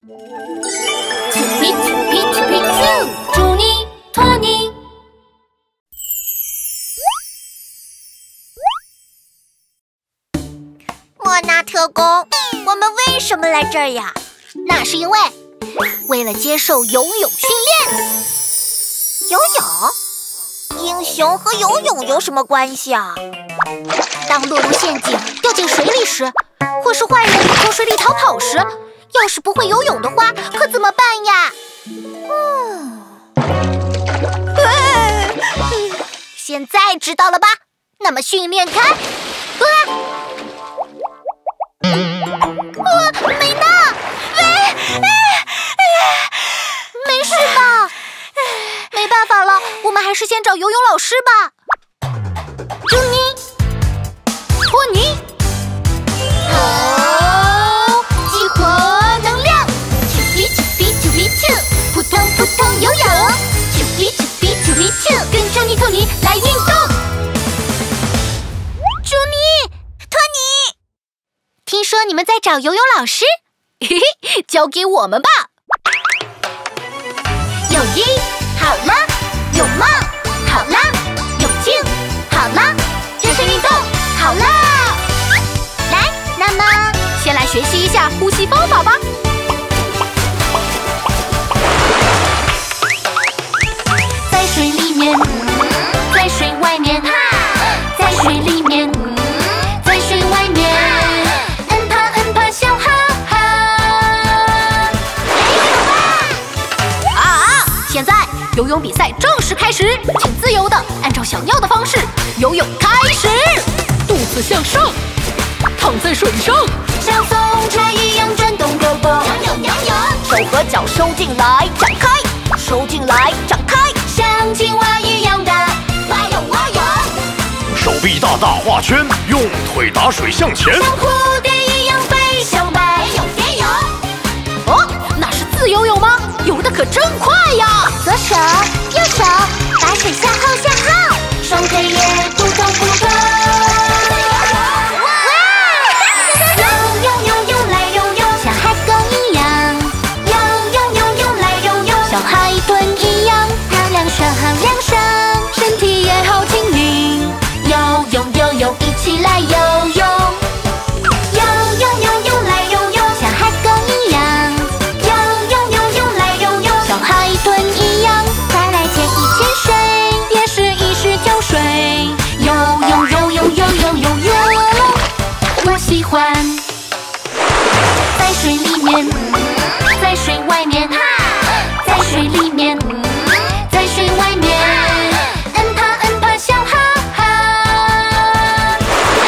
祝你托尼。 莫纳特工，我们为什么来这儿呀？ 那是因为了接受游泳训练。 游泳？英雄和游泳有什么关系啊？ 当落入陷阱、掉进水里时，或是坏人从水里逃跑时，要是不会游泳的话，可怎么办呀？现在知道了吧？那么训练开！美娜，没事吧？没办法了，我们还是先找游泳老师吧。祝你托尼，好，激活能量，啾比啾比啾比啾，扑通扑通游泳，啾比啾比啾比啾，跟着你托尼来运动。祝你托尼，听说你们在找游泳老师，嘿嘿，交给我们吧。有一好啦，有梦好啦，有劲好啦，热身运动好啦。来，那么先来学习一下呼吸方法吧。在水里面，在水外面，在水里面，在水外面，嗯啪嗯啪笑哈哈。现在游泳比赛正式开始，请自由的按照想要的方式游泳开始。 肚子向上，躺在水上， 像风车一样转动胳膊，摇摇摇摇，手和脚收进来展开，收进来展开，像青蛙一样的蛙泳蛙泳， 手臂大大画圈，用腿打水向前， 像蝴蝶一样飞翔吧，蝶泳蝶泳。哦，那是自由泳吗？游得可真快呀！左手右手，把水向后向后，双腿也扑通扑通。游游游来游游，像海狗一样，游游游游来游游，像海豚一样，好凉爽好凉爽，身体也好轻盈。游泳游泳，一起来游泳。游游游游来游游，像海狗一样，游游游游来游游，像海豚一样，快来潜一潜水，别试一试就睡。游泳游泳游泳游泳，我喜欢。在水里面，在水外面，在水里面，在水外面，嗯啪嗯啪笑哈哈。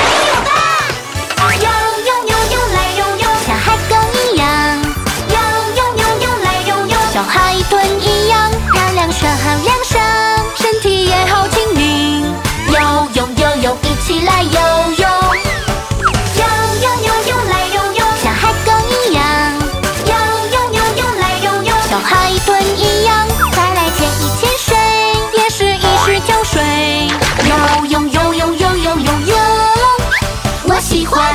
游游游游来游游，像海狗一样，游游游游来游游，像海豚一样，好凉爽好凉爽，身体也好轻盈。游泳游泳，一起来游泳。游游游游来游游，像海狗一样，游游游游来游游，像海豚一样，快来潜一潜水，别试一试就睡。游泳游泳游泳游泳，我喜欢。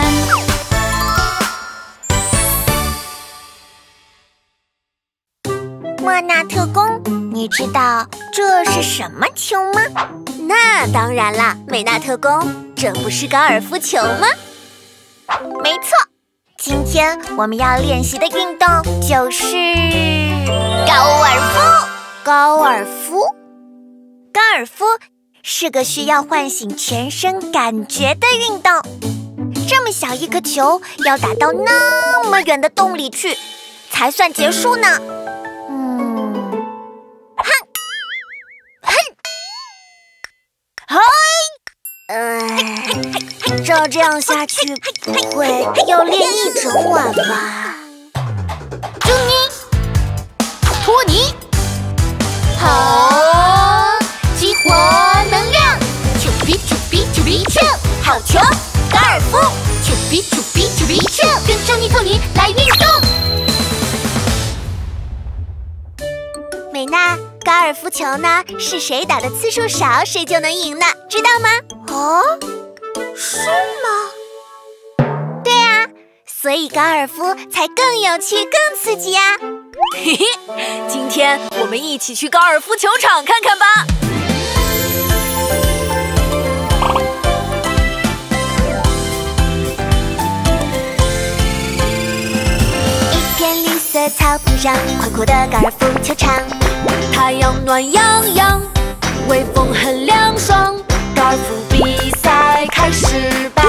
莫纳特工，你知道这是什么球吗？ 那当然啦，美娜特工，这不是高尔夫球吗？ 没错，今天我们要练习的运动就是高尔夫。 高尔夫？ 高尔夫是个需要唤醒全身感觉的运动。这么小一颗球，要打到那么远的洞里去，才算结束呢。 照这样下去，不会要练一整晚吧？ 祝你托尼，好，激活能量，啾比啾比啾比啾，好球，高尔夫，啾比啾比啾比啾，跟着你托尼来运动。 美娜，高尔夫球呢，是谁打的次数少，谁就能赢呢，知道吗？ 哦，是吗？ 对啊， 所以高尔夫才更有趣、更刺激呀！ 嘿嘿，今天我们一起去高尔夫球场看看吧。 一片绿色草坪上，宽阔的高尔夫球场， 太阳暖洋洋，微风很凉爽，高尔夫比赛开始吧。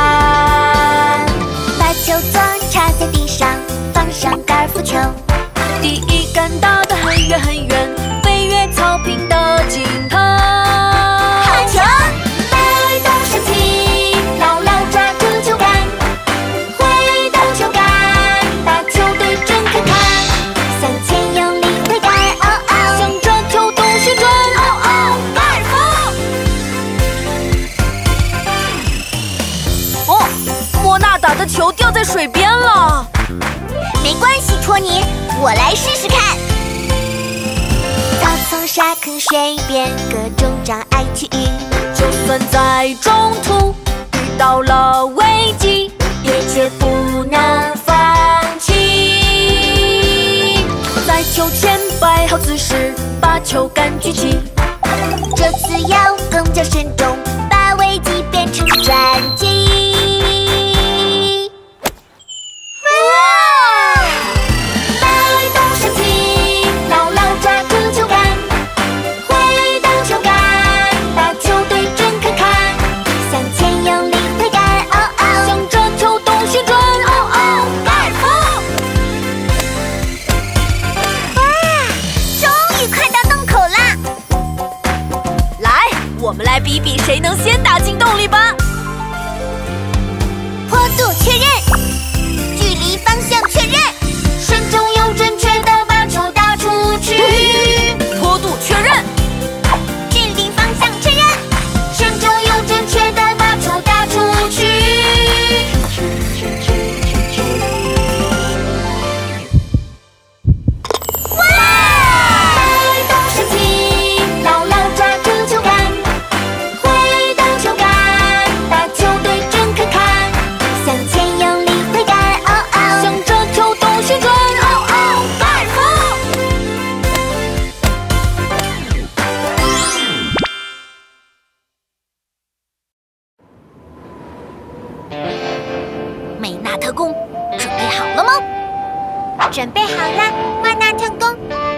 把球座插在地上，放上高尔夫球， 第一杆打得很远很远，飞越草坪的尽头。 好球！摆动身体，牢牢抓住球杆，挥动球杆，把球对准看看，向前用力挥杆，哦哦， 向着球洞旋转， 哦哦，高尔夫！ 哦，莫娜打的球掉在水边了。 没关系，托尼，我来试试看。草丛、沙坑、水边，各种障碍区域， 就算在中途遇到了危机，也绝不能放弃。在球前摆好姿势，把球杆举起， 这次要更加慎重，把危机变成转机。 我们来比比谁能先打进洞里吧。 坡度确认，距离方向确认，慎重又准确地把球打出去。 坡度确认， 距离方向确认，慎重又准确地把球打出去。哇！摆动身体，牢牢抓住球杆，挥动球杆，把球对准看看，向前用力挥杆，哦哦， 向着球洞旋转， 哦哦，高尔夫！ 美娜特工，准备好了吗？ 准备好了，莫娜特工。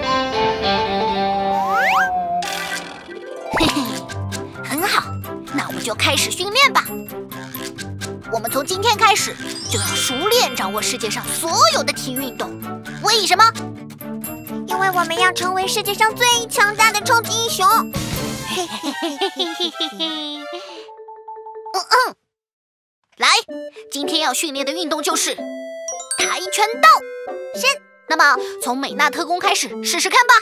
嘿嘿，很好，那我们就开始训练吧。我们从今天开始就要熟练掌握世界上所有的体育运动。为什么？ 因为我们要成为世界上最强大的超级英雄。嘿嘿嘿嘿嘿嘿嘿。 来，今天要训练的运动就是跆拳道。是，那么从美娜特工开始试试看吧。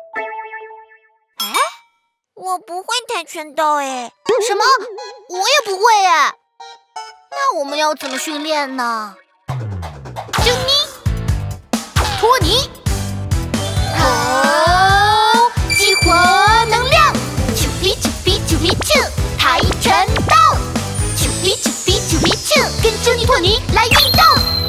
我不会跆拳道哎。 什么？我也不会哎。那我们要怎么训练呢？珍妮，托尼，好，激活能量，啾皮啾皮啾皮啾，跆拳道，啾皮啾皮啾皮啾，跟珍妮托尼来运动。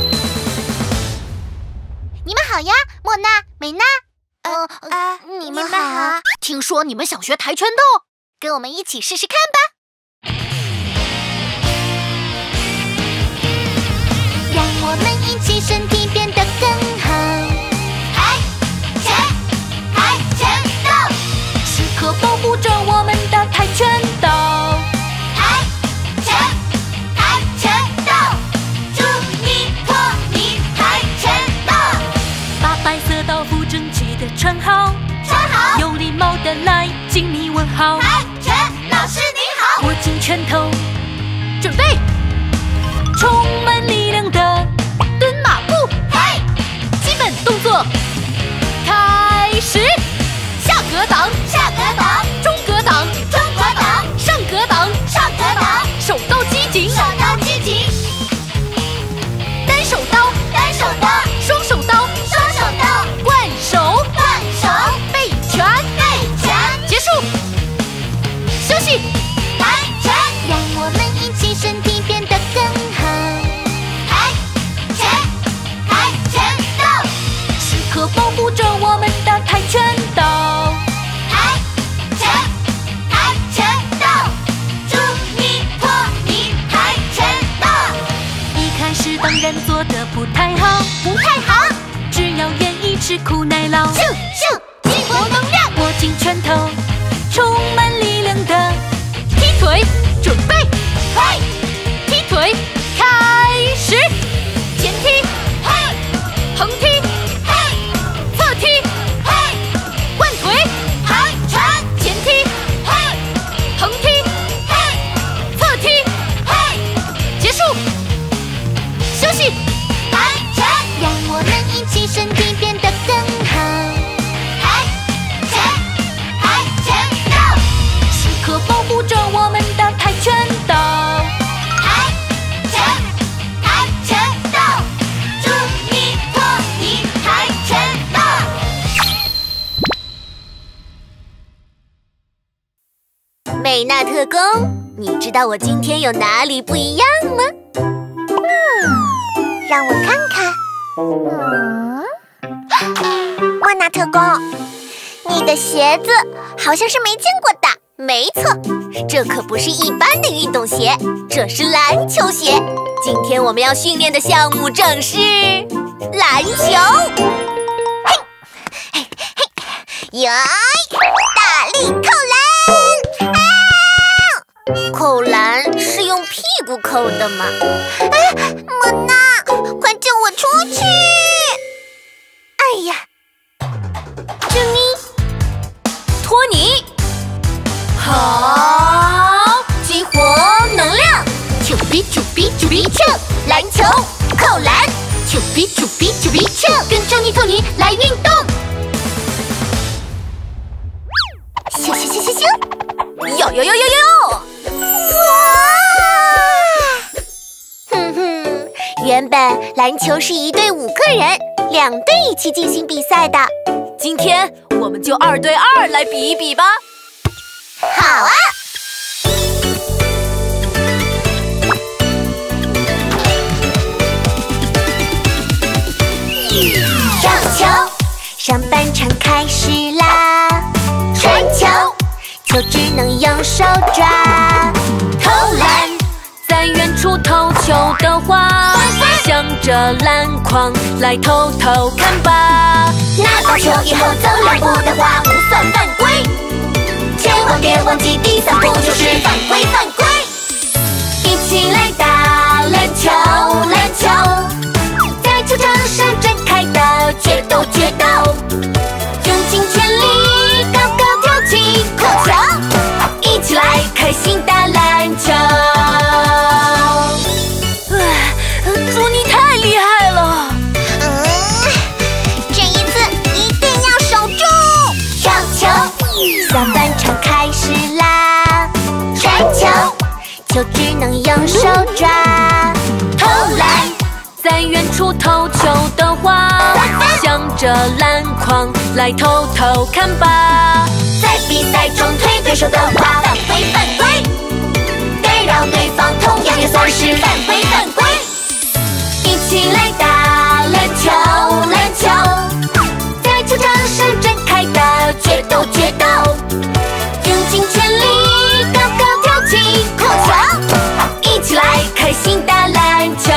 你们好呀，莫娜、美娜。 你们好。听说你们想学跆拳道，跟我们一起试试看吧。 让我们一起身体变得更好。跆拳道， 时刻保护着我们的跆拳道。 跆拳道，祝你托尼跆拳道。 把白色道服整齐地穿好，有礼貌地来敬你问好。 跆拳老师你好， 握紧拳头，准备，充满力量的蹲马步。 嘿， 基本动作开始，下格挡，中格挡，上格挡，手刀击颈，单手刀，双手刀，惯手，背拳，结束，休息。 让我们一起身体变得更好。 吃苦耐劳。 咻咻，激活能量， 握紧拳头，充满力量的踢腿，准备， 嘿， 踢腿，开始，前踢， 嘿， 横踢， 嘿， 侧踢， 嘿， 换腿， 抬拳， 前踢， 嘿， 横踢， 嘿， 侧踢， 嘿， 结束，休息。 抬拳， 让我们一起身体变得更好。 抬拳，跆拳道， 时刻保护着我们的跆拳道。 跆拳道，祝你脱离跆拳道。 美娜特工，你知道我今天有哪里不一样吗？ 让我看看。莫娜特工，你的鞋子好像是没见过的。 没错，这可不是一般的运动鞋，这是篮球鞋。今天我们要训练的项目正是篮球。嘿，嘿，嘿，呀，大力扣篮！啊！扣篮是用屁股扣的吗？ 莫娜，快救我出去！哎呀， 珍妮，托尼，好，激活能量， 啾比啾比啾比啾， 篮球扣篮， 啾比啾比啾比啾，跟珍妮托尼来运动。 咻咻咻咻咻，哟哟哟哟哟！哼哼，原本篮球是1队5个人，2队一起进行比赛的。今天我们就2对2来比一比吧。好啊！上球，上半场开始啦！传球，球只能用手抓。投篮， 在远处投球的话，向着篮筐来偷偷看吧。 拿到球以后走2步的话不算犯规，千万别忘记第3步就是犯规犯规。一起来打篮球，篮球，在球场上展开的决斗决斗，用尽全力高高跳起扣球，一起来开心打篮球。 朱妮太厉害了！ 这一次一定要守住！ 上球，下半场开始啦！传球，球只能用手抓。投篮， 在远处投球的话，向着篮筐来偷偷看吧。 在比赛中推对手的话犯规犯规，干扰对方同样也算是犯规犯规。一起来打篮球，篮球，在球场上展开的决斗决斗，用尽全力高高跳起扣球，一起来开心打篮球。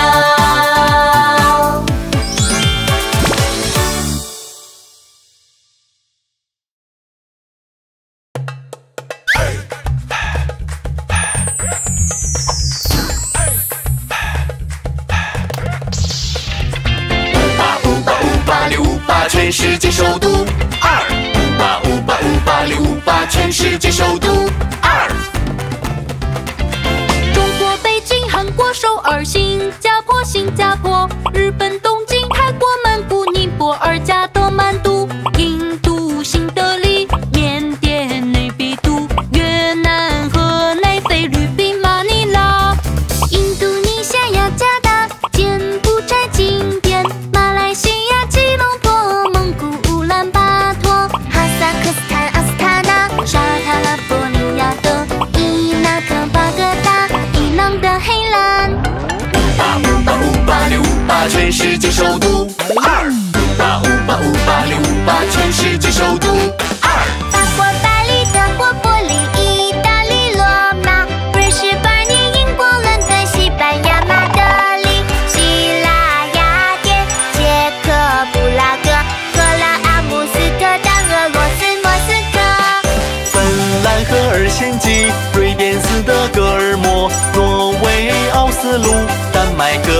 全世界首都2，585858全世界首都2。 中国北京、韩国首尔、新加坡、日本东京、泰国曼谷、尼泊尔加德满都、印度新德里、缅甸内比都、越南河内、菲律宾马尼拉、 印度尼西亚加达、柬埔寨金边、马来西亚吉隆坡、蒙古乌兰巴托、哈萨克斯坦阿斯塔纳、沙特阿拉伯尼亚的伊拉克巴格达、伊朗的黑兰。 585858全世界首都2，585858全世界首都2。 法国巴黎、德国柏林、意大利罗马、瑞士巴尼、英国伦敦、西班牙马德里、希腊雅典、捷克布拉格、荷兰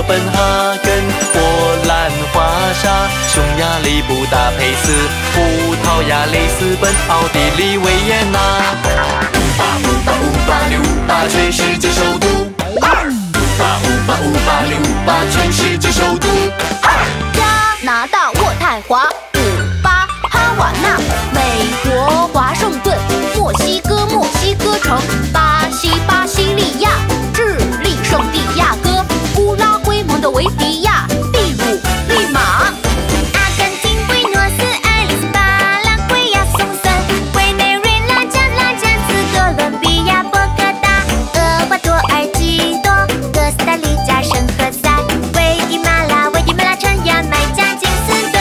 本哈根、波兰华沙、匈牙利布达佩斯、葡萄牙里斯本、奥地利维也纳。585868全世界首都。585868全世界首都。 加拿大渥太华、古巴哈瓦那、美国华盛顿、墨西哥墨西哥城、巴西巴西利亚、智利圣地亚哥、乌拉圭蒙特维迪亚、秘鲁利马、 阿根廷布宜诺斯艾利斯、巴拉圭亚松森、委内瑞拉加兹、哥伦比亚波哥大、厄瓜多尔几多、哥斯达黎加圣何塞、危地马拉陈牙买加金斯顿。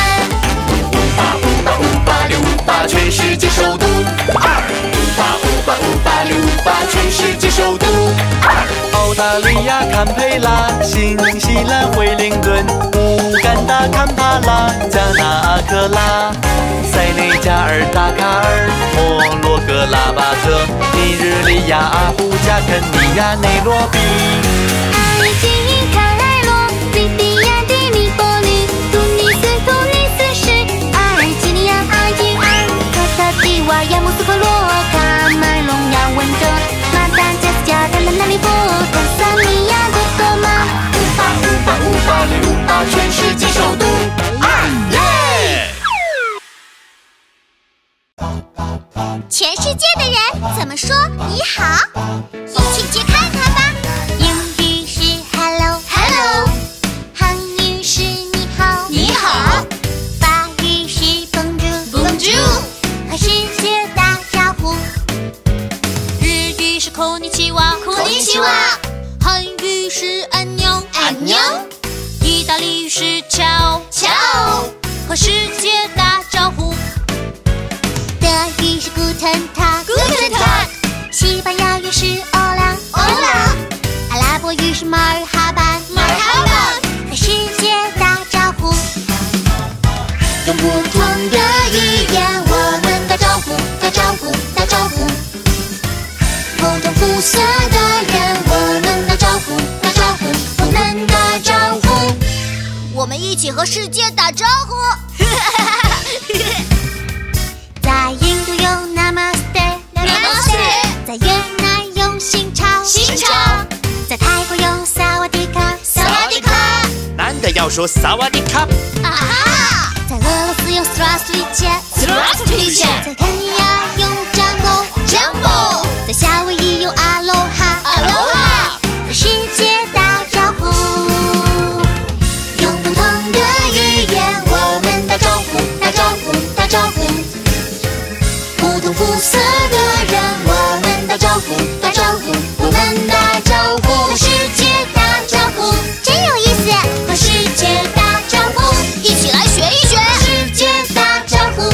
585868全世界首都。585868全世界首都。澳大利亚堪培拉，新西兰惠灵顿，乌干达坎帕拉，加纳阿克拉，塞内加尔达卡尔，摩洛哥拉巴特，尼日利亚阿布加肯尼亚内罗毕。 埃及卡莱罗，利比亚的黎波里，突尼斯是阿尔及利亚阿伊尔，科特迪瓦亚穆斯科罗，卡麦隆亚文德，马达加斯加坦纳利波，坦桑尼亚的多玛。 585868全世界首都。 全世界的人怎么说你好？一起去看看吧。英语是 hello hello， 韩语是你好你好，法语是 bonjour bonjour， 和世界打招呼。 日语是こんにちはこんにちは， 韩语是安妞安妞， 意大利语是ciao ciao， 和世界打招呼。 德语是 guten tag，guten tag， 西班牙语是 hola hola， 阿拉伯语是 marhaban marhaban， 和世界打招呼。用不同的语言，我们打招呼，打招呼，打招呼。不同肤色的人，我们打招呼，打招呼，我们打招呼。我们一起和世界打招呼。在印度用 Namaste， 在越南用新潮，在泰国用萨瓦迪卡， 男的要说萨瓦迪卡， 啊哈！在俄罗斯用 Здравствуйте， 在肯尼亚用 Jambo， 在夏威夷用 Aloha， 和世界打招呼。用不同的语言，我们打招呼，打招呼，打招呼。不同肤色的人，我们打招呼，打招呼，我们打招呼，和世界打招呼，真有意思！和世界打招呼，一起来学一学。世界打招呼。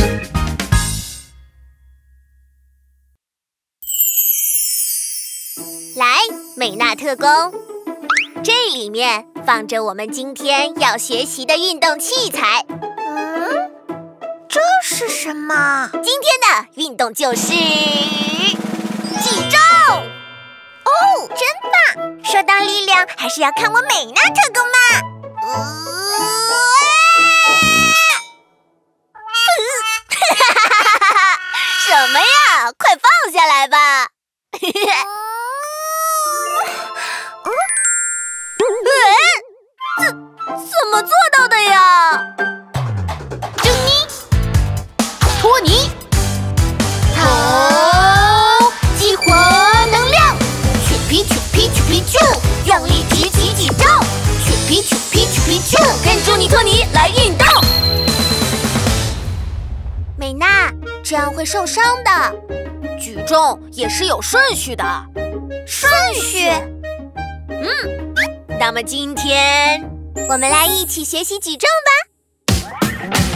来，美娜特工，这里面放着我们今天要学习的运动器材。这是什么？今天的运动就是举重。哦，真棒！说到力量，还是要看我美娜特工嘛。什么呀？快放下来吧！怎么做到的呀？ 珍妮，托尼， 好，激活能量，去皮去皮去皮去，用力举起举重，去皮去皮去皮去， 跟住你托尼来运动。 美娜，这样会受伤的。 举重也是有顺序的。 顺序？那么今天我们来一起学习举重吧。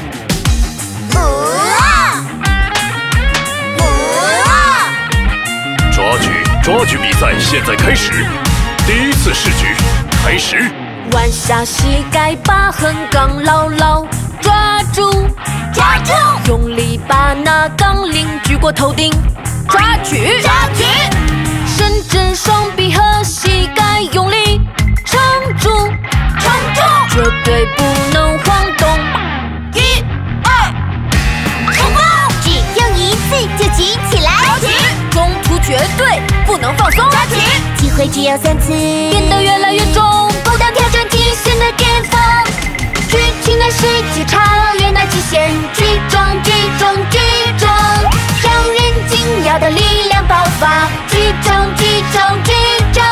抓举比赛现在开始，第一次试举开始。 弯下膝盖，把横杠牢牢抓住，用力把那杠铃举过头顶，抓举，伸直双臂和膝盖，用力撑住， 会只有3次， 变得越来越重， 不当挑战极限的巅峰。剧情的世界超越那极限，剧中剧中剧中，让人惊讶的力量爆发，剧中剧中剧中。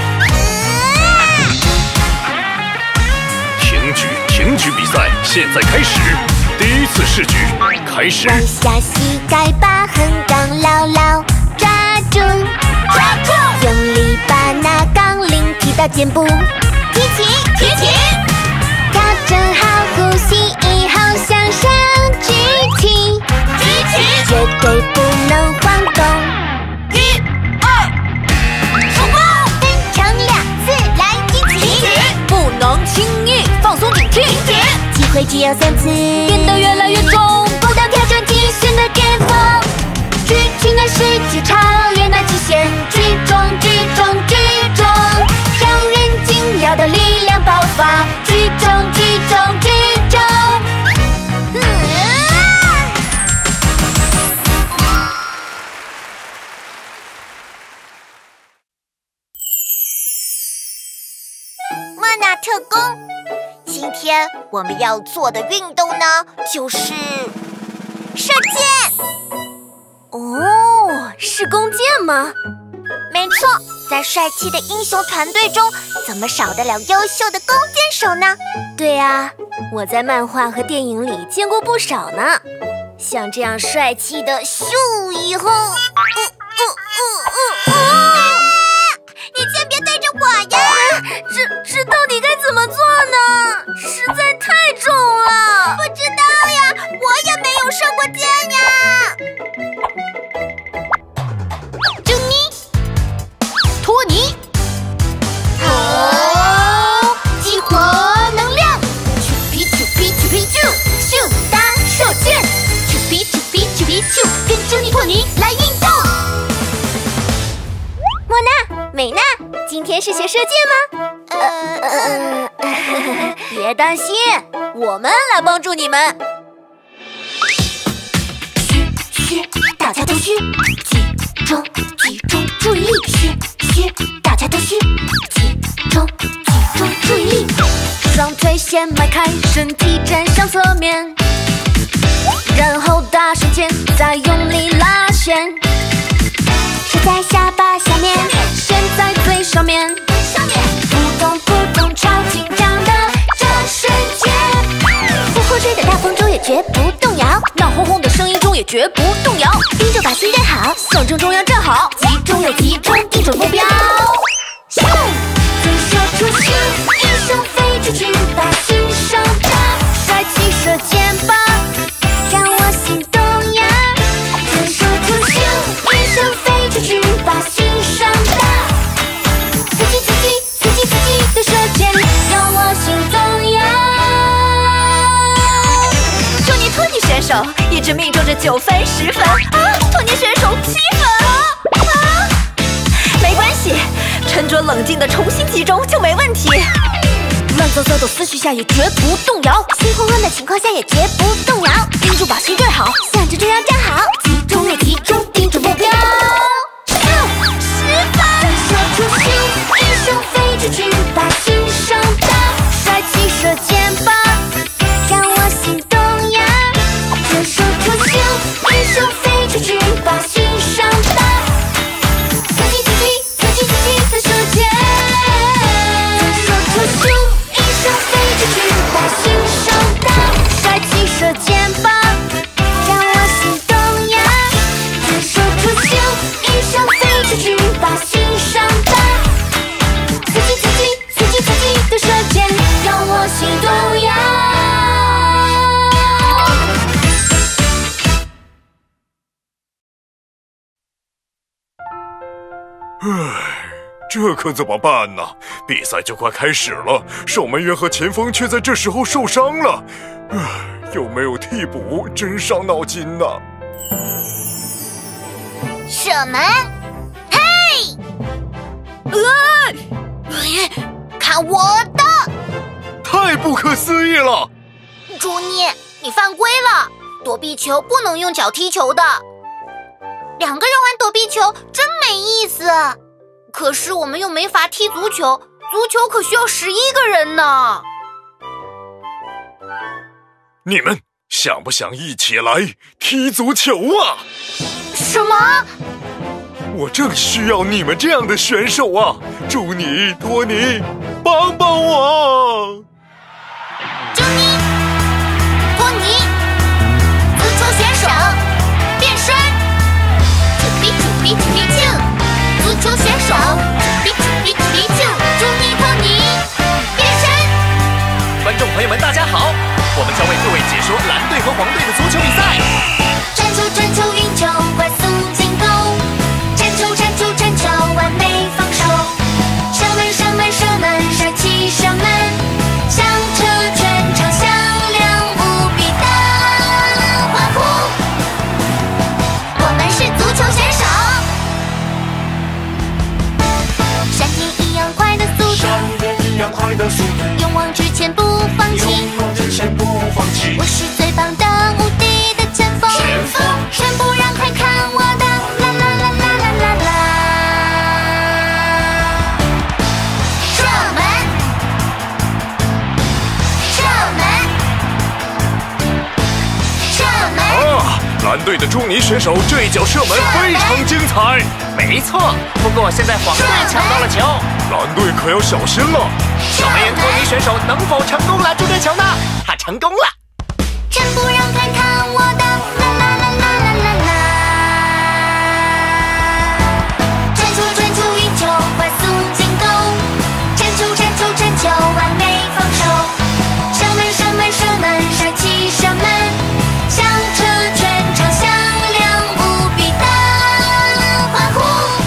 停局比赛现在开始，第1次试局开始。 弯下膝盖，把横杠牢牢抓住，用力把那杠铃提到肩部，提起，调整好呼吸以后向上举起，绝对不能晃动。1、2，出发！分成2次来提起， 不能轻易放松警惕。 机会只有3次， 变得越来越重， 不当挑战极限的巅峰。剧情的世界超越那极限，剧中剧中剧中，让人惊讶的力量爆发，剧中剧中剧中。莫娜特工，今天我们要做的运动呢，就是射箭。 哦，是弓箭吗？ 没错，在帅气的英雄团队中，怎么少得了优秀的弓箭手呢？ 对啊，我在漫画和电影里见过不少呢。像这样帅气的咻以后， 你先别对着我呀！ 这到底该怎么做呢？实在太重了。 不知道呀，我也没有射过箭呀。 啾咪，托尼， 激活能量，咻皮咻皮咻皮咻，咻哒射箭，咻皮咻皮咻皮咻，跟着你托尼来运动。 莫娜、美娜，今天是学射箭吗？别担心，我们来帮助你们。 嘘，大家都嘘，集中注意力，嘘，大家都嘘，集中注意力。 双腿先迈开，身体站向侧面，然后大声尖，再用力拉弦。 手在下巴下面， 弦在最上面， 扑通，超紧张的这瞬间，呼呼吹的大风中也绝不动摇， 闹哄哄的声音中也绝不动摇。 盯住把心对好， 象征中央站好， 集中又集中，盯准目标。咻，再射出咻，一声飞出去，把心上搭， 帅气射箭吧， 让我心动呀！再射出咻，一声飞出去，把心上搭，刺激的射箭，让我心动呀！ 祝你托尼选手一直命中着9分10分啊！托尼选手7分啊！没关系，沉着冷静的重新集中就没问题。乱糟糟的思绪下也绝不动摇， 心慌慌的情况下也绝不动摇， 盯住把心对好， 向着中央站好，集中又集中，盯准目标。10分，再射出咻，一声飞出去，把心上搭， 帅气射箭吧， 让我心动呀！再射出咻，一声飞出去，把心上搭，刺激的射箭，再射出咻，一声飞出去，把心上搭， 帅气射箭吧， 让我心动呀！再射出咻，一声飞出去，把心上搭，刺激的射箭，让我心动呀！ 这可怎么办呢？比赛就快开始了，守门员和前锋却在这时候受伤了。有没有替补？真伤脑筋呢。 射门，嘿！看我的！ 太不可思议了！ 朱妮，你犯规了，躲避球不能用脚踢球的。2个人玩躲避球真没意思。 可是我们又没法踢足球，足球可需要11个人呢。 你们想不想一起来踢足球啊？ 什么？ 我正需要你们这样的选手啊！祝你，托尼，帮帮我！ 祝你，托尼，足球选手变身，啾比啾比啾比啾，足球选手啾比啾比啾比啾，祝你，托尼，变身。 观众朋友们，大家好，我们将为各位解说蓝队和黄队的足球比赛。 传球，传球，运球，快速进攻。铲球，铲球，铲球，完美防守。射门，射门，射门，帅气射门，响彻全场，响亮无比的欢呼。我们是足球选手，闪电一样快的速度， 闪电一样快的速度， 勇往直前不放弃， 勇往直前不放弃。 我是最棒的无敌的前锋，全部让快看我的啦啦啦啦啦啦啦！射门，射门，射门！ 啊，蓝队的朱尼选手这一脚射门非常精彩。 没错，不过现在黄队抢到了球， 蓝队可要小心了。 守门员托尼选手能否成功拦住这球呢？他成功了。 全部让快看我的啦啦啦啦啦啦啦！传球，传球，运球，快速进攻。铲球，铲球，铲球，完美防守。射门，射门，射门，帅气射门，响彻全场，响亮无比的欢呼。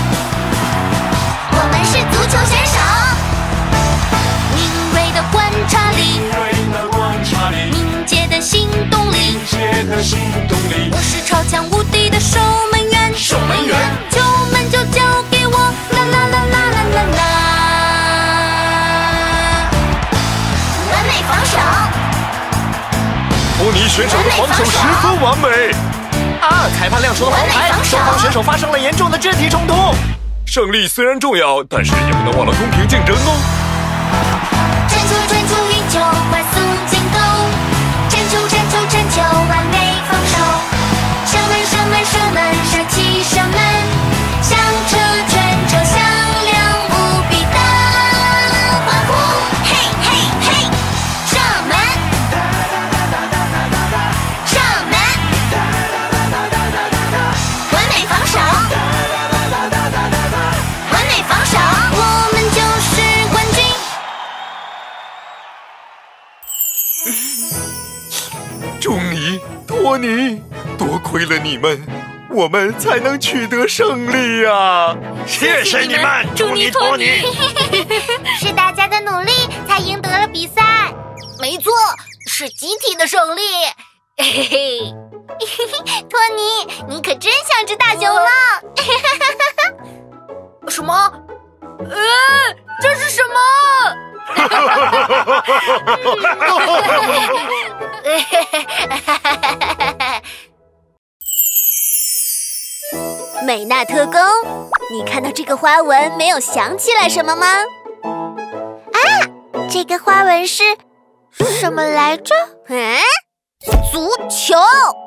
我们是足球选手，敏锐的观察力，敏捷的行动力，我是超强无敌的守门员，球门就交给我，啦啦啦啦啦啦啦！完美防守， 托尼选手的防守十分完美。 啊！裁判亮出了黄牌，双方选手发生了严重的肢体冲突。 胜利虽然重要，但是也不能忘了公平竞争哦。 传球，传球，运球，快速进攻。铲球，铲球，铲球，完美防守。射门，射门，射门，帅气射门，响彻全场，响亮无比的欢呼。嘿嘿嘿，射门，射门，完美防守，完美防守，我们就是冠军。 祝你，托尼，多亏了你们，我们才能取得胜利呀！ 谢谢你们，祝你托尼。 是大家的努力才赢得了比赛。没错，是集体的胜利。嘿嘿，托尼，你可真像只大熊猫。什么？这是什么？ 美娜特工，你看到这个花纹没有想起来什么吗？ 这个花纹是什么来着？足球。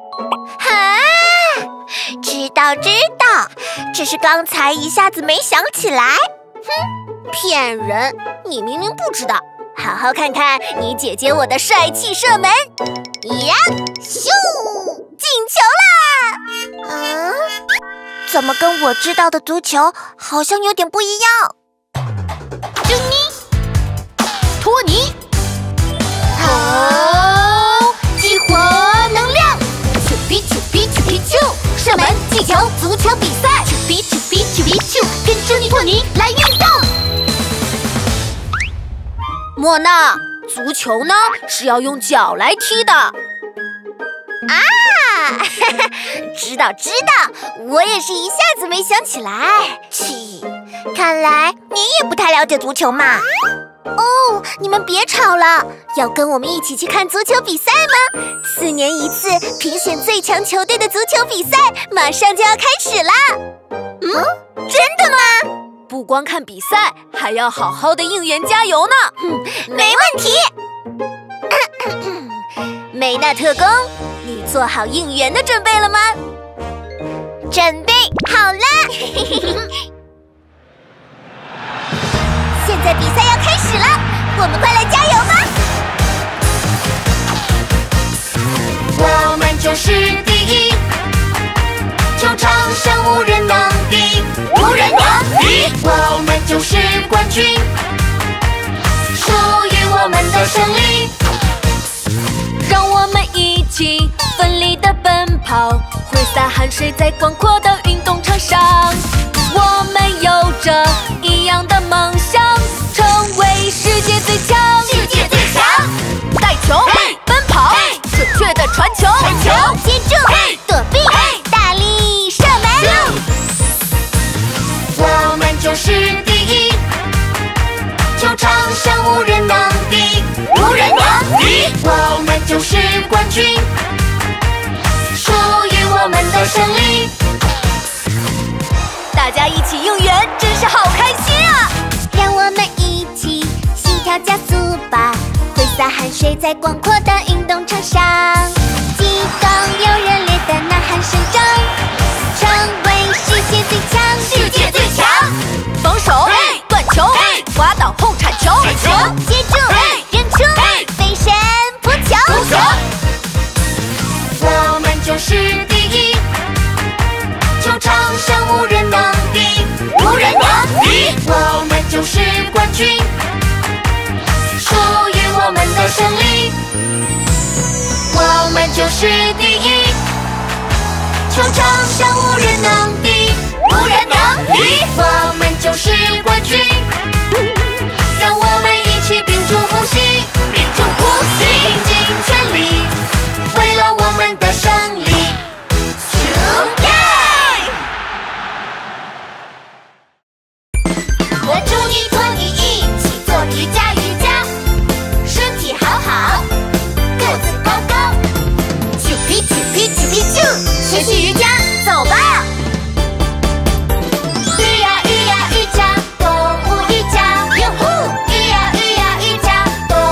知道，只是刚才一下子没想起来。骗人！你明明不知道。 好好看看你姐姐我的帅气射门， 呀，咻， 进球啦！ 怎么跟我知道的足球好像有点不一样？ 祝你，托尼， 好，激活能量， 丘比丘比丘比丘，射门、击球、足球比赛，丘比丘比丘比丘，跟祝你托尼来运动。 莫娜，足球呢是要用脚来踢的。 知道，我也是一下子没想起来。看来你也不太了解足球嘛。 哦，你们别吵了，要跟我们一起去看足球比赛吗？4年一次评选最强球队的足球比赛马上就要开始啦。 真的吗？ 不光看比赛，还要好好的应援加油呢。 没问题。 梅纳特工，你做好应援的准备了吗？ 准备好了。现在比赛要开始了，我们快来加油吧！ 我们就是第一，球场上无人能敌，无人能敌。我们就是冠军，属于我们的胜利。 让我们一起奋力的奔跑，挥洒汗水在广阔的运动场上。我们有着一样的梦想，成为世界最强， 世界最强。 带球，奔跑，准确的传球， 接住，躲避，大力射门。 我们就是第一，球场上无人能敌，无人能敌。我们就是冠军，属于我们的胜利。 大家一起应援，真是好开心啊！ 让我们一起心跳加速吧，挥洒汗水在广阔的运动场上，激动又热烈的呐喊声中，成为世界最强， 世界最强。 防守，断球，滑倒后铲球， 接住，扔出，飞身扑球。 我们就是第一，球场上无人能敌，无人能敌。我们就是冠军，属于我们的胜利。我们就是第一，球场上无人能敌，无人能敌。我们就是冠军，让我们一起屏住呼吸，屏住呼吸，拼尽全力，为了我们的胜利。我祝你和你一起做瑜伽，身体好好，个子高高，啾皮啾皮啾皮啾，学习瑜伽，走吧！瑜呀瑜呀瑜伽，动物瑜伽，哟呼！瑜呀瑜呀瑜伽，动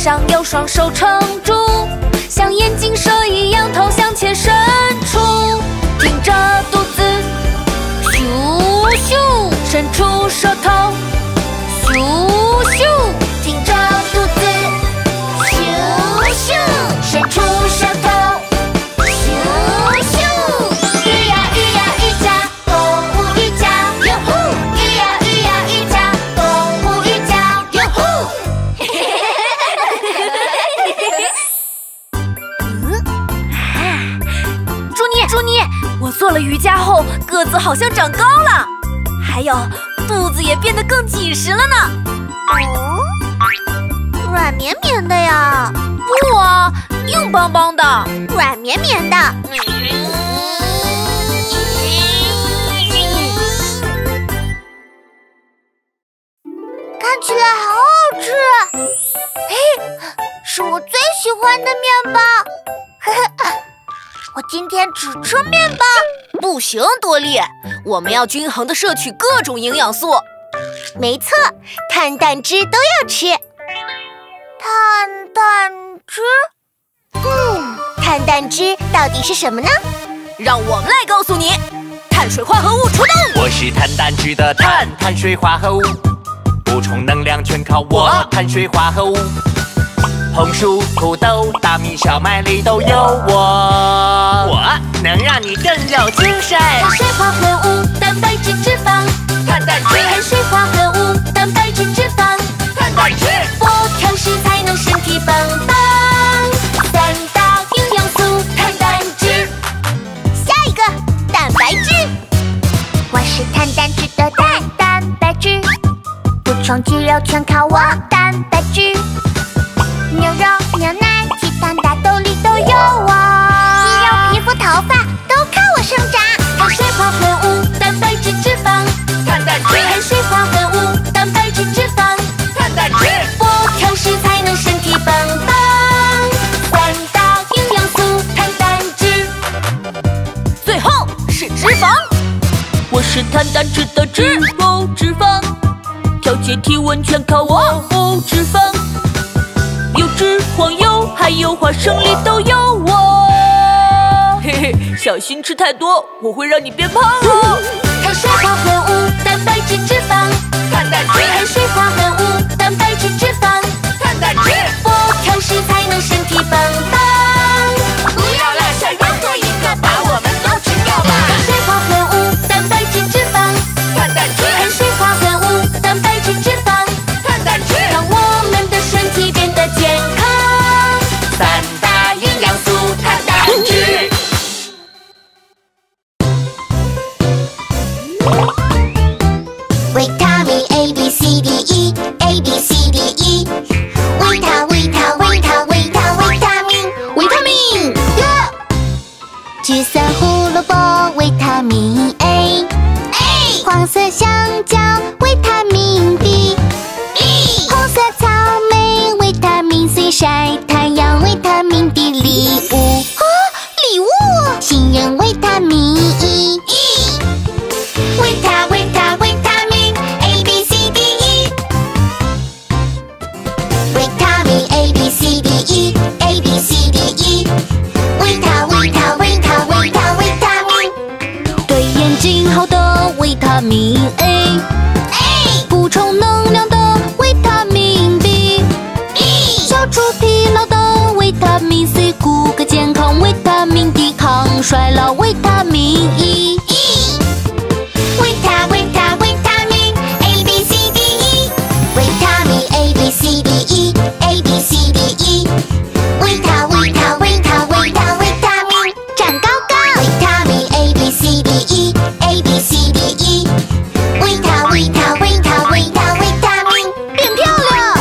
上有双手撑住，像眼镜蛇一样头向前伸出，挺着肚子，咻咻，伸出舌头，咻咻， 挺着肚子，咻咻，伸出舌头，咻咻。 瑜呀瑜呀瑜伽，动物瑜伽，哟呼！瑜呀瑜呀瑜伽，动物瑜伽，哟呼！ 朱妮，我做了瑜伽后，个子好像长高了，还有肚子也变得更紧实了呢。 软绵绵的呀？ 不啊，硬邦邦的。 软绵绵的。看起来好好吃。嘿，是我最喜欢的面包。我今天只吃面包。 不行，多莉，我们要均衡地摄取各种营养素。 没错，碳蛋汁都要吃。碳蛋汁？碳蛋汁到底是什么呢？ 让我们来告诉你。碳水化合物出动！ 我是碳蛋汁的碳水化合物，补充能量全靠我。碳水化合物，红薯、土豆、大米、小麦里都有我能让你更有精神。 碳水化合物，蛋白质、脂肪， 碳蛋汁。 碳水化合物，蛋白质、脂肪， 碳蛋汁。 多调食才能身体棒棒。三大营养素，碳蛋汁。 下一个，蛋白质。我是碳蛋汁的蛋白质，补充肌肉全靠我蛋白质。牛肉、牛奶、鸡蛋、大豆里都有我，肌肉、皮肤、头发都靠我生长。 碳水化合物，蛋白质、脂肪， 碳蛋汁。 碳水化合物，蛋白质、脂肪， 碳蛋汁。 多调食才能身体棒棒。三大营养素，碳蛋汁。 最后是脂肪。我是碳蛋质的脂肪，调节体温全靠我脂肪。有脂黄油，还有花生粒都有我。嘿嘿，小心吃太多，我会让你变胖哦。 碳水化合物，蛋白质、脂肪， 碳蛋汁。 碳水化合物，蛋白质、脂肪， 碳蛋汁。 多调食才能身体棒棒。 不要落下任何一个，把我们都吃掉吧。 碳水化合物，蛋白质、脂肪， 碳蛋汁。 碳水化合物，蛋白质、脂肪， 碳蛋汁。 让我们的身体变得健康。 三大营养素，碳蛋汁。 维他命 A B C D E A B C D E， 维他命，橘色胡萝卜维他命 A， 黄色香蕉维他命 B， 红色草莓维他命 C， 晒太阳维他命 D， 礼物杏仁维他命 E， 维他命 A B C D E， 维他命 A B C D E A B C D E， 维他命， 对眼睛好的维他命 A， 补充能量的维他命 B， 消除疲劳的维他命 C， 骨骼健康维他命 D， 抗衰老维他命 E。 维他命 A B C D E， 维他命 A B C D E A B C D E， 维他命长高高，维他命 A B C D E A B C D E， 维他命变漂亮。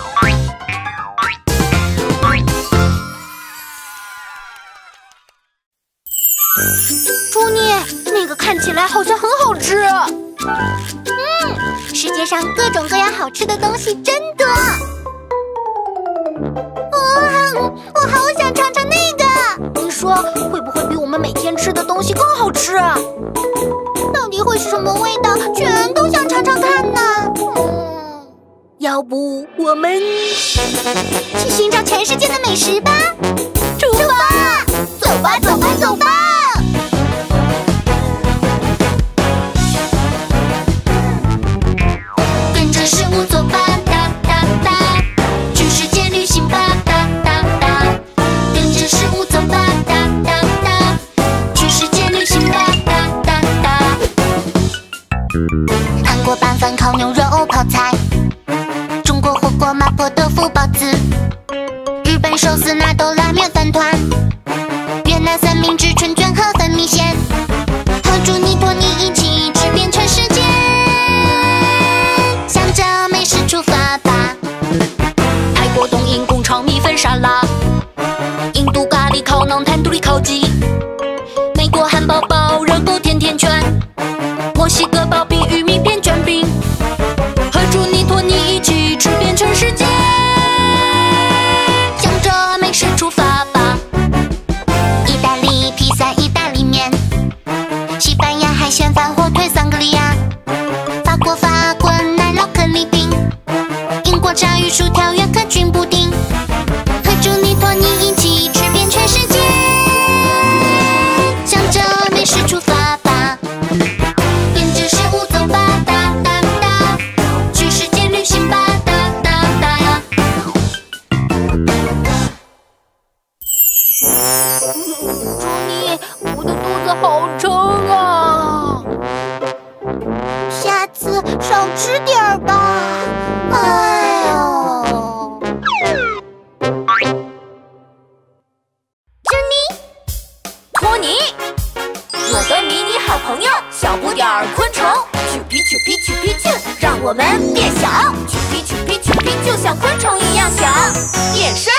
朱妮，那个看起来好像很好吃。 世界上各种各样好吃的东西真多。我好想尝尝那个。 你说会不会比我们每天吃的东西更好吃啊？ 到底会是什么味道？全都想尝尝看呢。 要要不我们去寻找全世界的美食吧！出发！走吧，走吧，走吧！ 跟着食物走吧，哒哒哒，去世界旅行吧，哒哒哒。跟着食物走吧，哒哒哒，去世界旅行吧，哒哒哒。韩国拌饭、烤牛肉、泡菜，中国火锅、麻婆豆腐、包子，日本寿司、纳豆拉面、饭团，越南三明治、春卷和粉米线，和朱尼托尼一起吃遍全世界。向着美食出发吧！ 泰国冬阴功炒米粉沙拉，印度咖喱烤馕坦杜里烤鸡，美国汉堡包热狗甜甜圈，墨西哥刨冰玉米片卷饼，和朱尼托尼一起吃遍全世界。 向着美食出发吧！意大利披萨、意大利面，西班牙海鲜饭、火腿、桑格利亚，法国法棍、奶酪可丽饼，英国炸鱼薯条、约克菌布丁，和朱尼托尼一起吃遍全世界。向着美食出发吧！跟着食物走吧，哒哒哒，去世界旅行吧，哒哒哒。 朱尼，我的肚子好撑啊！ 下次少吃点儿吧。哎呦， 托尼，我的迷你好朋友小不点儿昆虫，啾皮啾皮啾皮啾，让我们变小，啾皮啾皮啾皮，就像昆虫一样小，变身。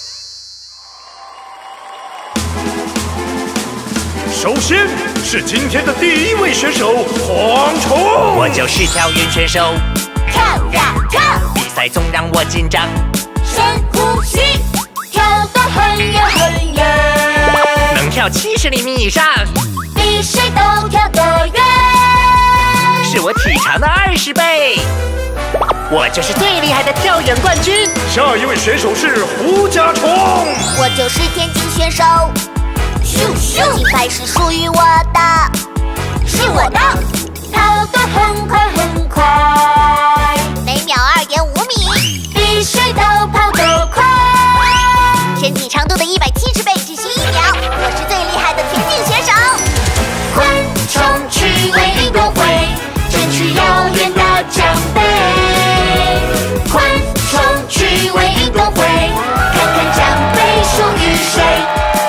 首先是今天的第一位选手蝗虫， 我就是跳远选手， 跳呀跳， 比赛总让我紧张， 深呼吸，跳得很远很远， 能跳70厘米以上， 比谁都跳得远， 是我体长的20倍。我就是最厉害的跳远冠军。 下一位选手是胡甲虫， 我就是田径选手，咻咻，金牌是属于我的，是我的， 跑得很快很快， 每秒2.5米， 比谁都跑得快， 田径长度的170倍，只需1秒，我是最厉害的田径选手。 昆虫趣味运动会，争取遥远的奖杯。昆虫趣味运动会，看看奖杯属于谁。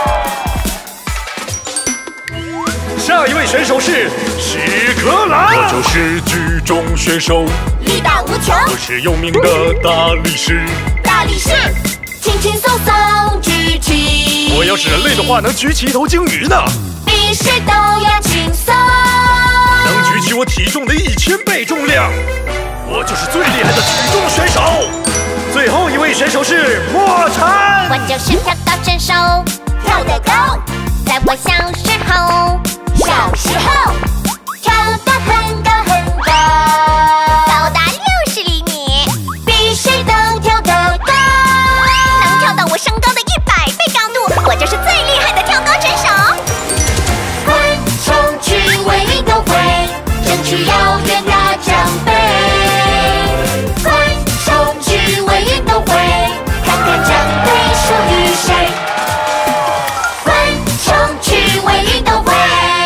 下一位选手是屎壳郎，我就是举重选手， 力大无穷， 我是有名的大力士， 大力士，轻轻松松举起。 我要是人类的话，能举起一头鲸鱼呢， 比谁都要轻松， 能举起我体重的1000倍重量，我就是最厉害的举重选手。最后一位选手是莫蝉， 我就是跳高选手， 跳得高， 在我小时候， 小时候跳得很高很高， 高达60厘米， 比谁都跳得高， 能跳到我身高的100倍高度，我就是最厉害的跳高选手。 昆虫趣味运动会，争取遥远的奖杯。昆虫趣味运动会，看看奖杯属于谁。昆虫趣味运动会，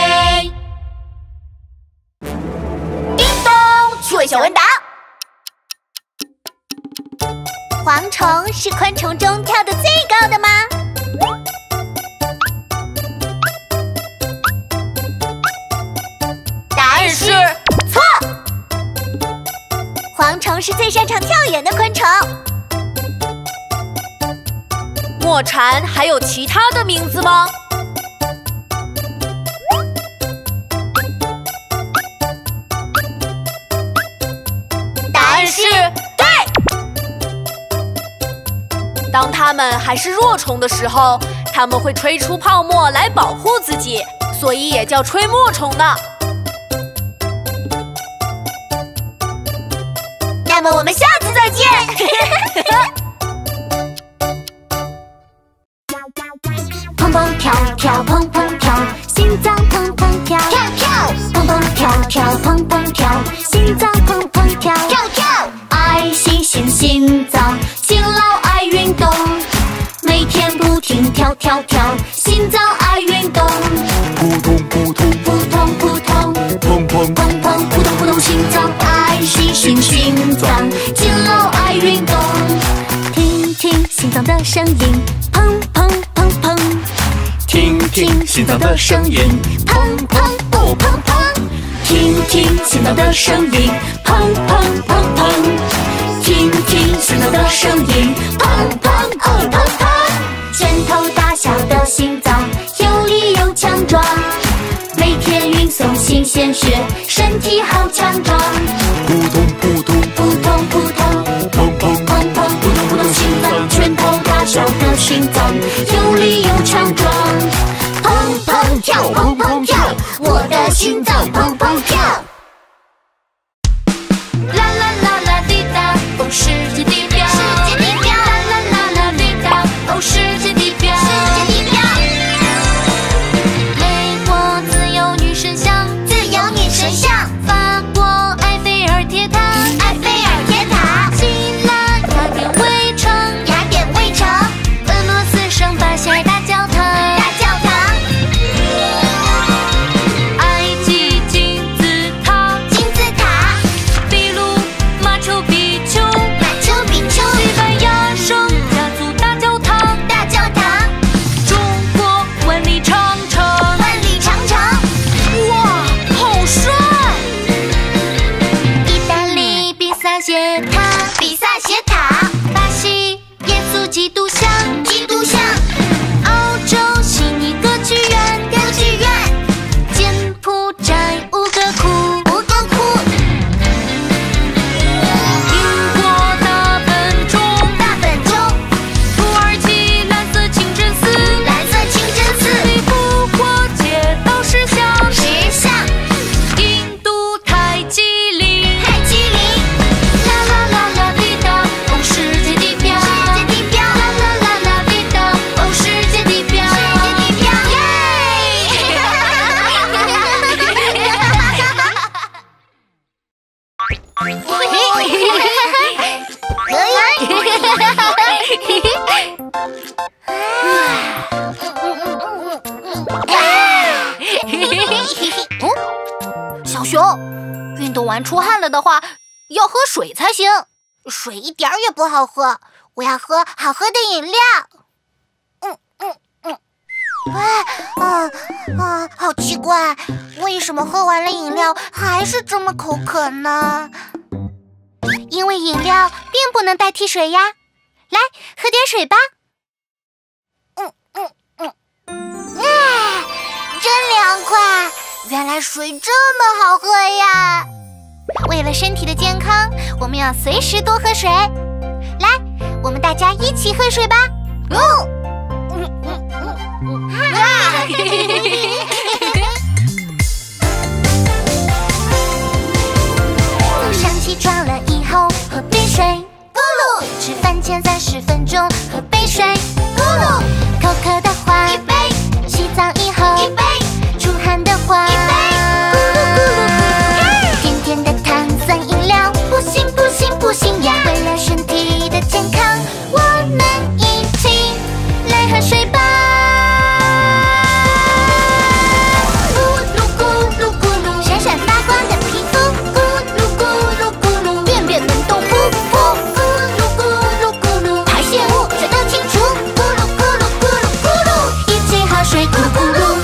运动趣味小问答。 蝗虫是昆虫中跳得最高的吗？ 答案是错。 蝗虫是最擅长跳远的昆虫。 莫蝉还有其他的名字吗？ 答案是对。 当它们还是弱虫的时候，它们会吹出泡沫来保护自己，所以也叫吹沫虫呢。 那么我们下次再见。 见。 砰砰跳跳，砰砰跳，心脏砰砰跳， 跳跳， 砰砰跳跳，砰砰跳，心脏砰砰跳， 跳跳。 爱心心心脏，勤劳爱运动，每天不停跳跳跳，心脏爱运动。 扑通扑通扑通扑通， 砰砰砰砰扑通扑通，心脏爱心心心脏，勤劳爱运动。听听心脏的声音，砰砰砰砰。 听听心脏的声音， 砰砰不砰砰。听听心脏的声音，砰砰砰砰。听听心脏的声音，砰砰哦砰砰。拳头大小的心脏，有力又强壮，每天运送新鲜血，身体好强壮。 扑通扑通扑通扑通， 砰砰砰砰扑通扑通，心脏拳头大小的心脏，有力又强壮。砰砰跳，砰砰跳，我的心脏砰砰跳。啦啦啦啦滴答，哦，世界地标， 世界地标， 啦啦啦啦滴答，哦，世界地标， 世界地标。 美国自由女神像， 自由女神像， 法国埃菲尔铁塔， 埃菲尔铁塔， 希腊雅典卫城， 雅典卫城， 俄罗斯圣巴西大教堂， 大教堂， 埃及金字塔， 金字塔， 秘鲁马丘比丘， 马丘比丘， 西班牙圣家族大教堂， 大教堂， 中国万里长城。 万里长城。 哇，好帅！意大利比萨斜塔， 比萨斜塔， 巴西耶稣基督像， 基督像， 澳洲悉尼歌剧院， 歌剧院， 柬埔寨吴哥窟， 吴哥窟， 英国大本钟， 大本钟， 土耳其蓝色清真寺， 蓝色清真寺， 里复活节岛石像， 石像， 印度泰姬陵， 泰姬陵， 啦啦啦啦滴答，哦，世界地标， 世界地标， 啦啦啦啦滴答，哦，世界地标， 世界地标，耶！ 小熊，运动完出汗了的话，要喝水才行。 水一点儿也不好喝，我要喝好喝的饮料。好奇怪，为什么喝完了饮料还是这么口渴呢？ 因为饮料并不能代替水呀。来，喝点水吧。 真凉快！原来水这么好喝呀！ 为了身体的健康，我们要随时多喝水。来，我们大家一起喝水吧。早上起床了以后喝杯水， 咕噜， 吃饭前30分钟喝杯水， 咕噜， 口渴的话一杯， 洗澡以后一杯， 出汗的话一杯，咕噜咕噜咕噜， 甜甜的碳酸饮料不行不行不行呀！为了身体的健康，我们一起来喝水吧。咕噜咕噜咕噜，闪闪发光的皮肤，咕噜咕噜咕噜，便便能动噗噗，咕噜咕噜咕噜，排泄物全都清除，咕噜咕噜咕噜咕噜，一起喝水咕噜咕噜。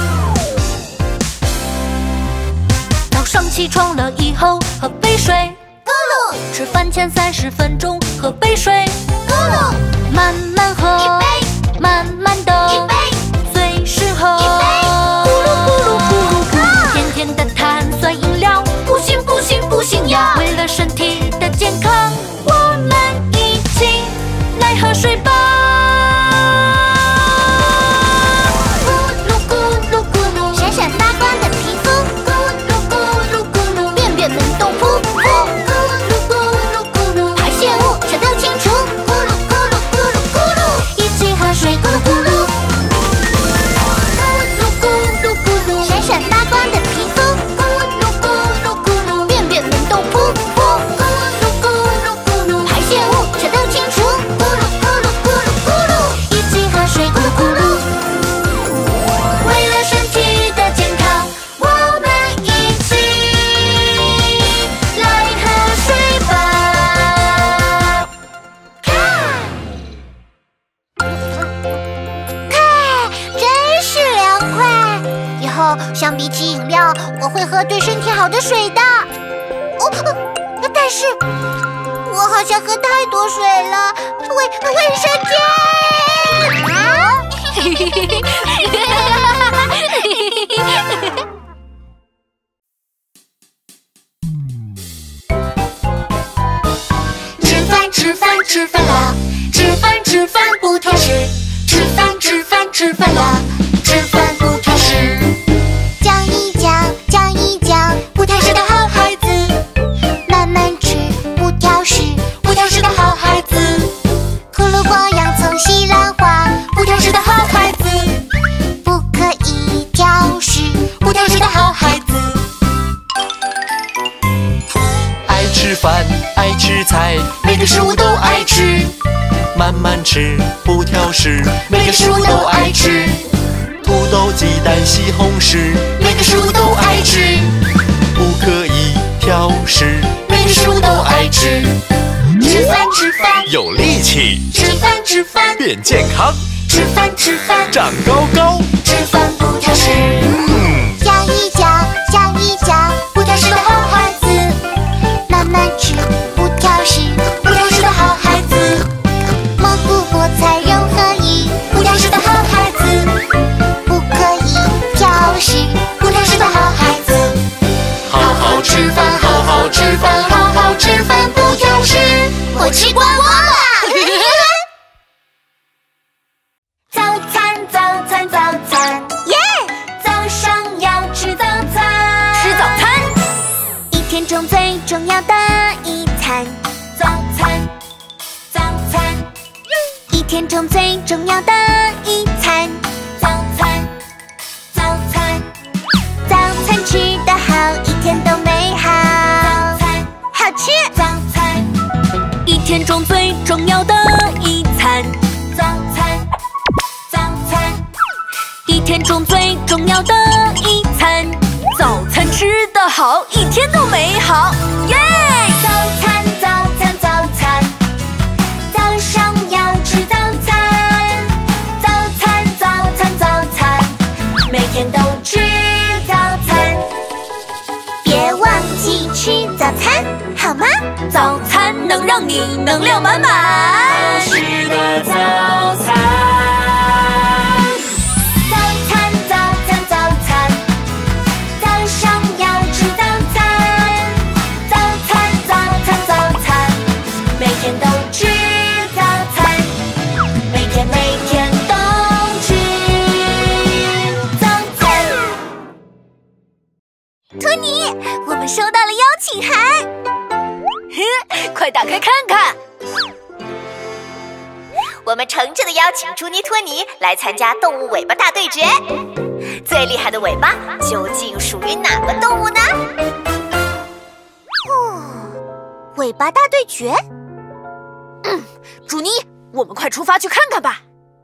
早上起床了以后喝杯水， 咕噜， 吃饭前30分钟喝杯水， 咕噜， 慢慢喝， 一杯， 慢慢的， 一杯， 随时喝， 一杯， 咕噜咕噜咕噜咕，甜甜的碳酸饮料不行不行不行呀！为了身体的健康，我们一起来喝水吧。咕噜咕噜咕噜，闪闪发光的皮肤，咕噜咕噜咕噜，便便能动噗噗，咕噜咕噜咕噜，排泄物全都喝对身体好的水的。但是我好像喝太多水了，卫生间。 吃饭啦！吃饭不挑食，吃饭啦！吃饭不挑食。 讲一讲， 不挑食的好孩子， 慢慢吃，不挑食， 不挑食的好孩子。 胡萝卜、洋葱、西兰花， 不挑食的好孩子， 不可以挑食， 不挑食的好孩子。 爱吃饭，爱吃菜， 每个食物都爱吃。 慢慢吃，不挑食， 每个食物都爱吃。 土豆、鸡蛋、西红柿， 每个食物都爱吃。 不可以挑食， 每个食物都爱吃。吃饭， 有力气； 吃饭， 变健康； 吃饭， 长高高。 吃饭不挑食。 讲一讲， 不挑食的好孩子， 慢慢吃，不挑食， 不挑食的好孩子。 蘑菇、菠菜融合一， 不挑食的好孩子， 不可以挑食， 不挑食的好孩子。好好吃饭，好好吃饭，好好吃饭不挑食。 我吃光光了。 早餐， 耶！ 早上要吃早餐。 吃早餐， 一天中最重要的一餐。 早餐， 一天中最重要的一餐。 早餐， 早餐吃得好，一天都美好。好吃。 早餐， 一天中最重要的一餐。 早餐， 一天中最重要的一餐。早餐吃得好，一天都美好。耶！ 早餐，早上要吃早餐。早餐，每天都吃早餐。 别忘记吃早餐，好吗？ 早餐能让你能量满满。 吃的早餐。早上要吃早餐。早餐，每天都吃早餐。每天都吃早餐。 托尼，我们收到了邀请函。 快打开看看。 我们诚挚的邀请朱妮、托尼来参加动物尾巴大对决。最厉害的尾巴究竟属于哪个动物呢？尾巴大对决。 朱妮，我们快出发去看看吧。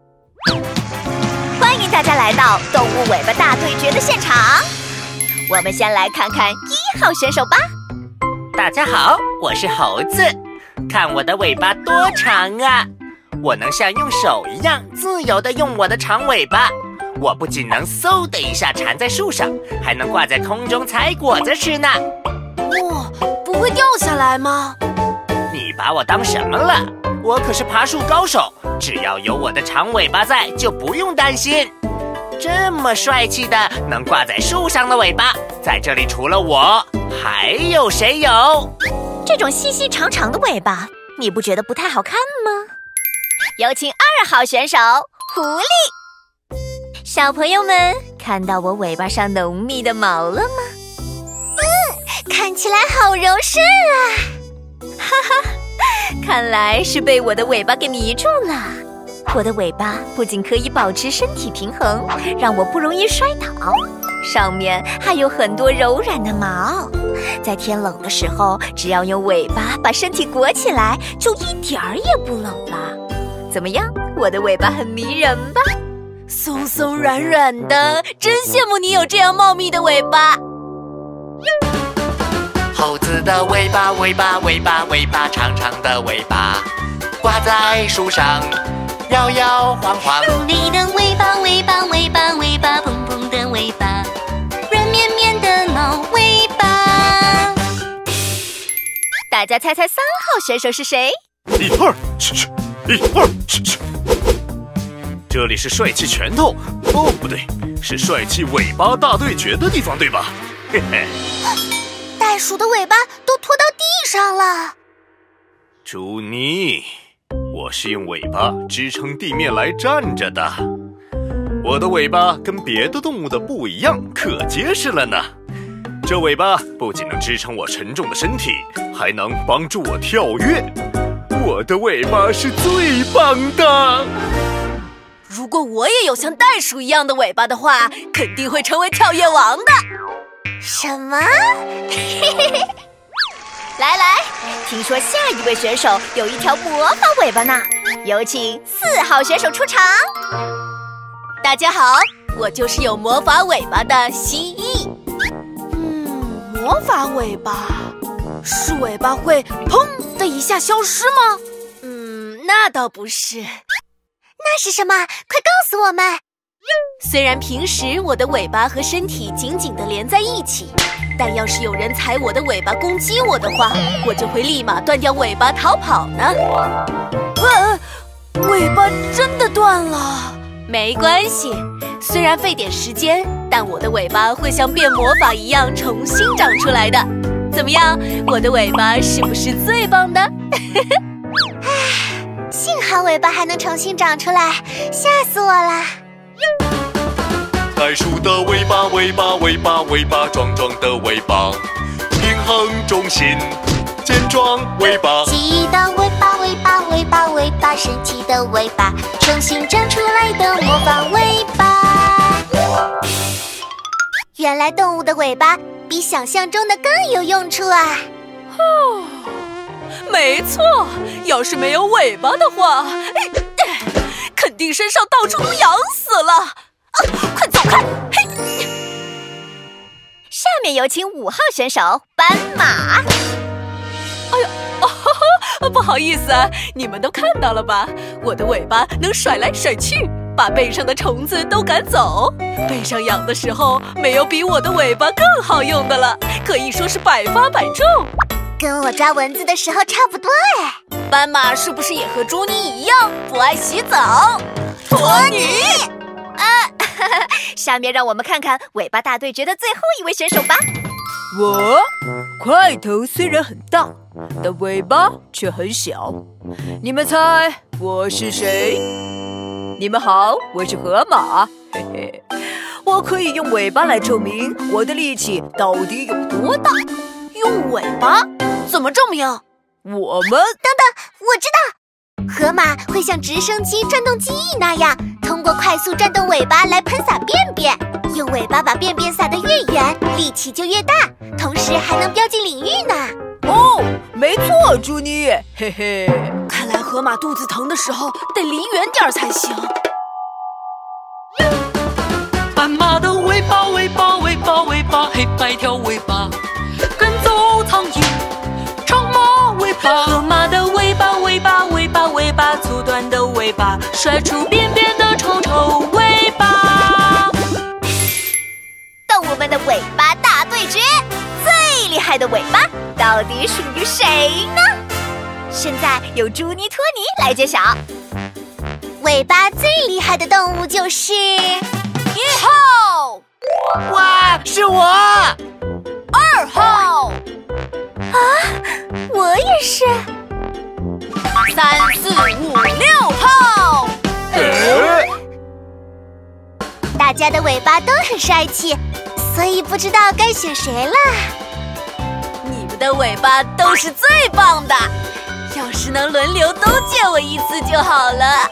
欢迎大家来到动物尾巴大对决的现场。我们先来看看1号选手吧。 大家好，我是猴子，看我的尾巴多长啊！我能像用手一样自由地用我的长尾巴。我不仅能嗖的一下缠在树上，还能挂在空中采果子吃呢。 哇，不会掉下来吗？ 你把我当什么了？我可是爬树高手，只要有我的长尾巴在，就不用担心。这么帅气的能挂在树上的尾巴，在这里除了我，还有谁有？ 这种细细长长的尾巴，你不觉得不太好看吗？有请2号选手狐狸。小朋友们，看到我尾巴上浓密的毛了吗？看起来好柔顺啊！哈哈，看来是被我的尾巴给迷住了。我的尾巴不仅可以保持身体平衡，让我不容易摔倒，上面还有很多柔软的毛。在天冷的时候，只要用尾巴把身体裹起来，就一点儿也不冷了。怎么样，我的尾巴很迷人吧？ 松松软软的，真羡慕你有这样茂密的尾巴。 猴子的尾巴，长长的尾巴，挂在树上，摇摇晃晃。 你的尾巴，蓬蓬的尾巴，软绵绵的毛，尾大家猜猜3号选手是谁 ？1、2，去！1、2，去！这里是帅气拳头，哦，不对，是帅气尾巴大对决的地方，对吧？嘿嘿。 袋鼠的尾巴都拖到地上了。 朱妮，我是用尾巴支撑地面来站着的。我的尾巴跟别的动物的不一样，可结实了呢。这尾巴不仅能支撑我沉重的身体，还能帮助我跳跃。我的尾巴是最棒的。 如果我也有像袋鼠一样的尾巴的话，肯定会成为跳跃王的。什么？来，听说下一位选手有一条魔法尾巴呢，有请4号选手出场。大家好，我就是有魔法尾巴的蜥蜴。魔法尾巴是尾巴会砰的一下消失吗？那倒不是。那是什么？快告诉我们！虽然平时我的尾巴和身体紧紧地连在一起，但要是有人踩我的尾巴攻击我的话，我就会立马断掉尾巴逃跑呢。尾巴真的断了。没关系，虽然费点时间，但我的尾巴会像变魔法一样重新长出来的。怎么样，我的尾巴是不是最棒的？幸好尾巴还能重新长出来，吓死我了！ 袋鼠的尾巴，尾巴，壮的尾巴，平衡重心，健壮尾巴。 奇的尾巴，神奇的尾巴，重新长出来的魔法尾巴。 原来动物的尾巴比想象中的更有用处啊！没错，要是没有尾巴的话，肯定身上到处都痒死了。快走开！下面有请5号选手斑马。哎呀，不好意思啊，你们都看到了吧？我的尾巴能甩来甩去，把背上的虫子都赶走。背上痒的时候，没有比我的尾巴更好用的了，可以说是百发百中。跟我抓蚊子的时候差不多哎。斑马是不是也和朱妮一样不爱洗澡？托尼！下面让我们看看尾巴大对决的最后一位选手吧。 我块头虽然很大，但尾巴却很小。你们猜我是谁？你们好，我是河马。嘿嘿，我可以用尾巴来证明我的力气到底有多大。 用尾巴？怎么证明？ 我们…… 等等，我知道，河马会像直升机转动机翼那样，通过快速转动尾巴来喷洒便便。用尾巴把便便撒得越远，力气就越大，同时还能飙进领域呢。 哦，没错，朱妮，嘿嘿。 看来河马肚子疼的时候得离远点才行。 斑马的尾巴，黑白条尾巴，赶走苍蝇，长马尾巴。河马的尾巴，粗短的尾巴，甩出扁扁的臭尾巴。 动物们的尾巴大对决，最厉害的尾巴到底属于谁呢？现在由朱妮、托尼来揭晓。尾巴最厉害的动物就是1号。 哇，是我 ！2号。啊，我也是。3、4、5、6号。大家的尾巴都很帅气，所以不知道该选谁了。你们的尾巴都是最棒的，要是能轮流都借我一次就好了。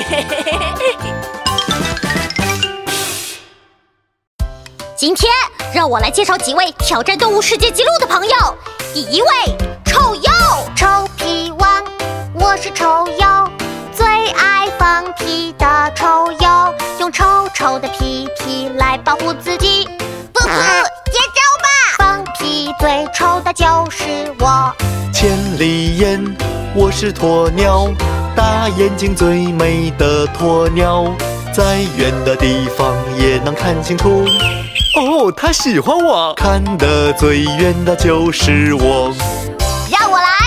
今天让我来介绍几位挑战动物世界纪录的朋友。第1位，臭鼬。 臭屁王，我是臭鼬，最爱放屁的臭鼬，用臭臭的屁屁来保护自己。 不，接招吧！ 放屁最臭的就是我。 千里眼，我是鸵鸟，大眼睛最美的鸵鸟，在远的地方也能看清楚。哦，他喜欢我，看得最远的就是我。 让我来。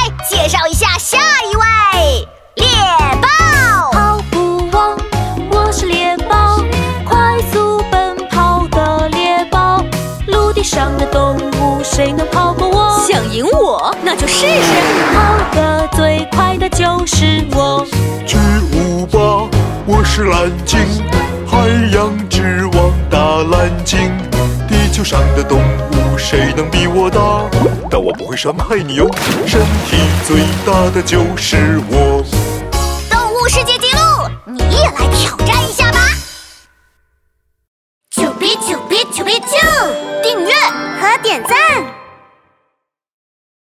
绍一下下一位，猎豹。 跑步王，我是猎豹，快速奔跑的猎豹。陆地上的动物，谁能跑过我？ 想赢我，那就试试。 跑得最快的就是我。 巨无霸，我是蓝鲸，海洋之王大蓝鲸。地球上的动物，谁能比我大？但我不会伤害你哟，身体最大的就是我。 动物世界纪录